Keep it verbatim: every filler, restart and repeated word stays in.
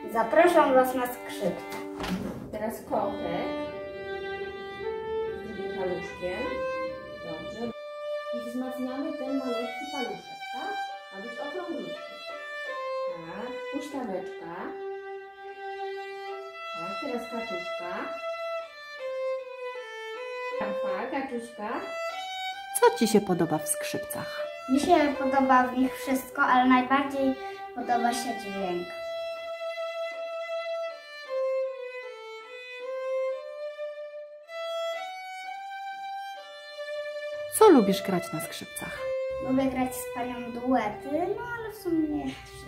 Zapraszam Was na skrzypce. Teraz kotek z drugim paluszkiem. Dobrze. I wzmacniamy ten malutki paluszek, tak? Ma być okrąglutki. Tak. Huśtaweczka. Tak, teraz kaczuszka. Alfa, kaczuszka. Co Ci się podoba w skrzypcach? Mi się podoba w nich wszystko, ale najbardziej podoba się dźwięk. Co lubisz grać na skrzypcach? Lubię grać z panią duety, no ale w sumie